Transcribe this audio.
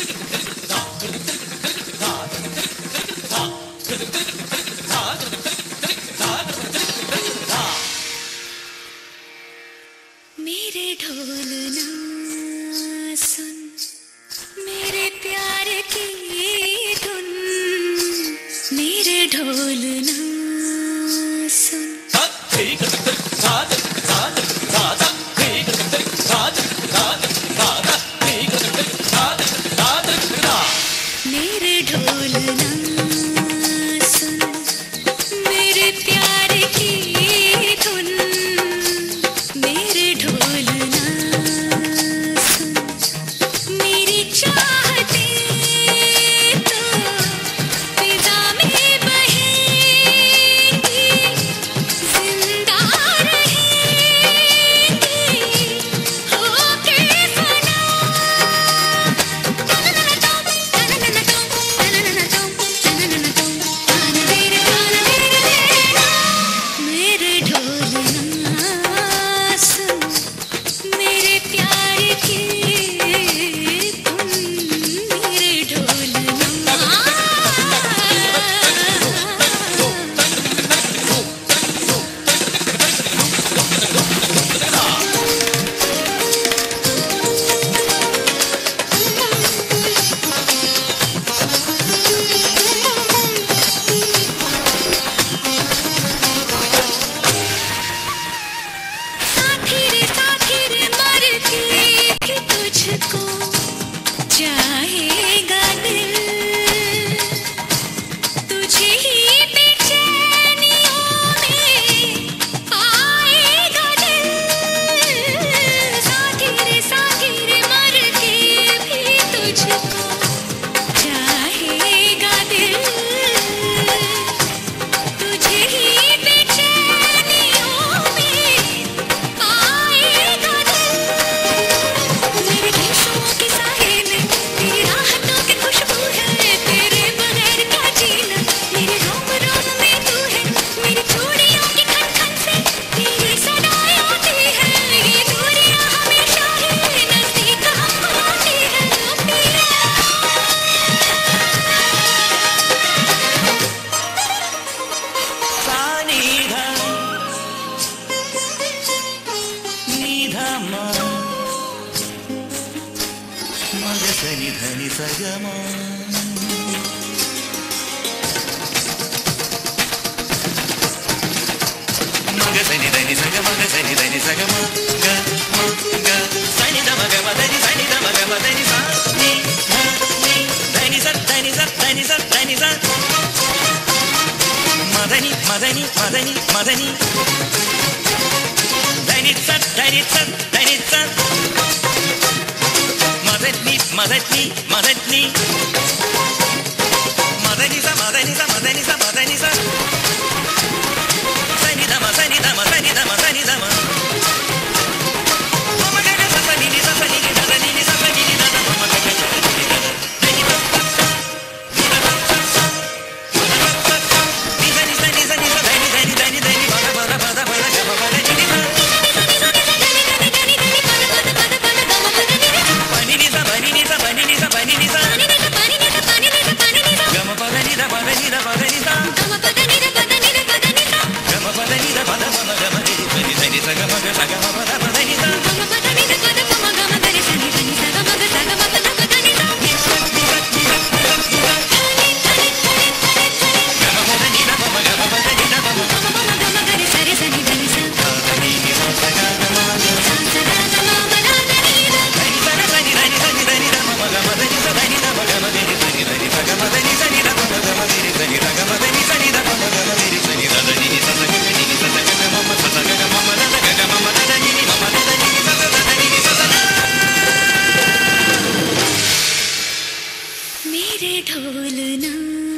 मेरे ढोल ना सुन, मेरे प्यार की धुन, मेरे ढोल ना सुन। मेरे ढोल ना सुन, मेरे प्यार की धुन, मेरे ढोल ना सुन, मेरी चाहते तो फिजा में बहेंगी, जिंदा रहेंगी होके फना। मेरे ढोल ना सुन, मेरे प्यार की धुन, मेरे ढोल ना। साथी रे मरती भी तुझको चाहेगा दिल, तुझे ही बेचैनियों में आएगा दिल। साथी रे मरती भी तुझको चाहेगा दिल, तुझे ही बेचैनियों में आएगा दिल। मेरे ख्वाहिशों के साए में तेरी राहतों की खुशबू है, तेरे बगैर क्या जीना। मेरे रोम रोम में तू है, मेरी चूड़ियों की खन खन से तेरी सदाएं आती है। ये दूरियां हमेशा ही नजदीक हमको आती है। मेरे ढोल ना